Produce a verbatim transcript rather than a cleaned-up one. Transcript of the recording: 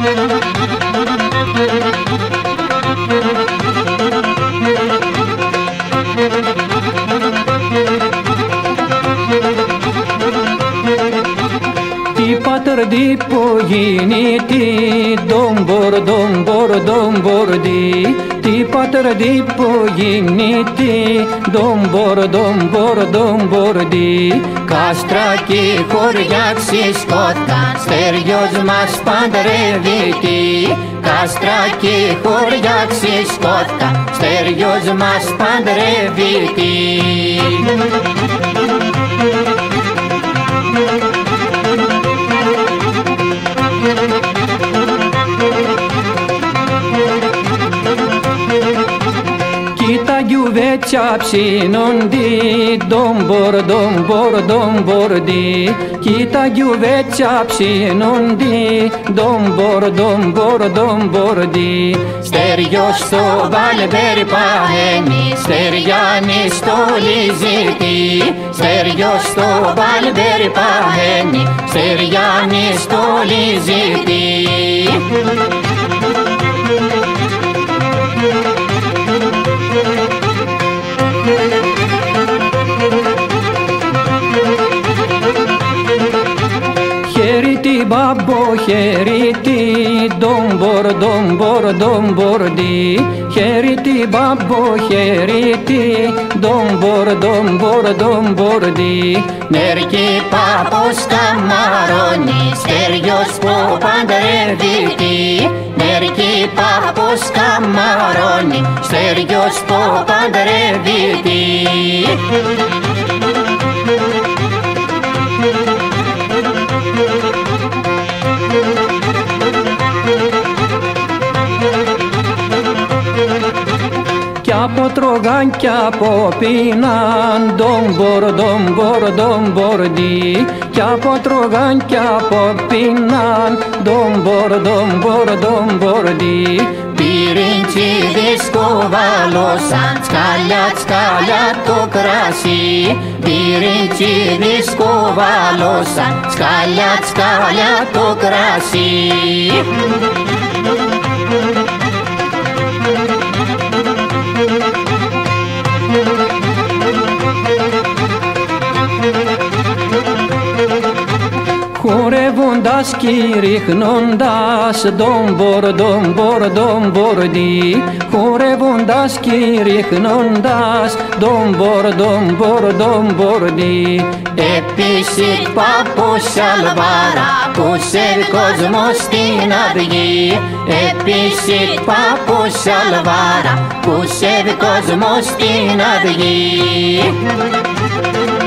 Πατρ δι που γίνεται δόμπορ, δόμπορ, δόμπορ δι. Τι πατρ δι που γίνεται δόμπορ, δόμπορ, δόμπορ δι. Κάστρα και χωριά ξυσκόταν, στεριός μας παντρεύεται. Κάστρα και χωριά ξυσκόταν, στεριός μας παντρεύεται. Κοίτα γιουβέτσια ψήνονται, δόμπορ, δόμπορ, δόμπορ δι. Κοίτα γιουβέτσια ψήνονται, δόμπορ, δόμπορ, δόμπορ δι. Στεριός στο Βάλμπερ παένει, στεριάνι στο Λιζίτη. Στεριός στο Βάλμπερ παένει, στεριάνι στο Λιζίτη. Χαίρητη μπαμπό, χαίρητη, δόμπορ, δόμπορ, δόμπορ δι. Χαίρητη μπαμπό, χαίρητη, δόμπορ, δόμπορ, δόμπορ δι. Νερκή πάπος καμαρώνει, στεριός που παντρεύεται. Νερκή πάπος καμαρώνει, στεριός που παντρεύεται. Κι από τρώγαν κι από πίναν, δόμπορ, δόμπορ, δόμπορ δι. Κι από τρώγαν κι από πίναν, δόμπορ, δόμπορ, δόμπορ δι. Πυριντσίδες κοβάλωσαν, σκάλια σκάλια το κράσι. Πυριντσίδες κοβάλωσαν, σκάλια σκάλια το κράσι. Χορεύοντας και ρίχνοντας, δόμπορ, δόμπορ, δόμπορ δι. Χορεύοντας και ρίχνοντας, δόμπορ, δόμπορ, δόμπορ δι. Επίσης πάπος σαλβάρα, που σέρει κόσμο στην αυγή. Επίσης πάπος σαλβάρα, που σέρει κόσμο στην αυγή.